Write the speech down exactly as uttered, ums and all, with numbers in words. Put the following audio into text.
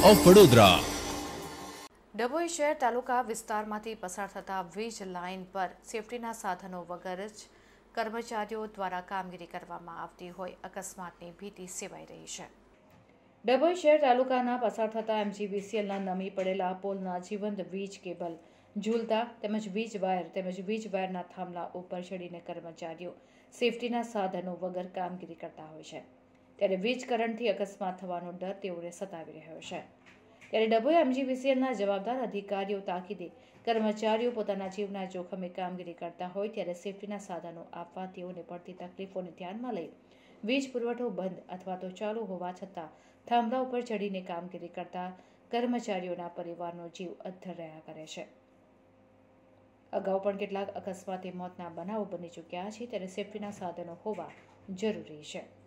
Of Vadodara. Dabhoi શહેર તાલુકા વિસ્તારમાંથી પસાર થતા વીજ લાઇન પર સેફટીના સાધનો વગર જ કર્મચારીઓ દ્વારા કામગીરી કરવામાં આવતી હોય અકસ્માતની ભીતિ સેવાઈ રહી છે. ડભોઈ શહેર તાલુકાના પસાર થતા એમજીવીસીએલના નમી પડેલા પોલના જીવંત વીજ કેબલ ઝૂલતા તેમજ વીજ વાયર તેમજ વીજ વાયરના થાંભલા ઉપર ચડીને કર્મચારીઓ સેફટીના સાધનો વગર કામગીરી કરતા હોય છે. ત્યારે વીજ કરંટથી અકસ્માત થવાનો ડર તેઓને સતાવી રહ્યો છે. ત્યારે ડભોઈ એમજીવીસીએલના જવાબદાર અધિકારીઓ તાકીદે કર્મચારીઓ પોતાના જીવના જોખમે કામગીરી કરતા હોય ત્યારે સેફટીના સાધનો આપવા તેઓને પડતી તકલીફોને ધ્યાનમાં લઈ વીજ પુરવઠો બંધ અથવા તો ચાલુ હોવા છતાં થાંભલા ઉપર ચડીને કામગીરી કરતા કર્મચારીઓના પરિવારનો જીવ અદ્ધર રહ્યા કરે છે. અગાઉ પણ કેટલાક અકસ્માતે મોતના બનાવો બની ચૂક્યા છે ત્યારે સેફટીના સાધનો હોવા જરૂરી છે.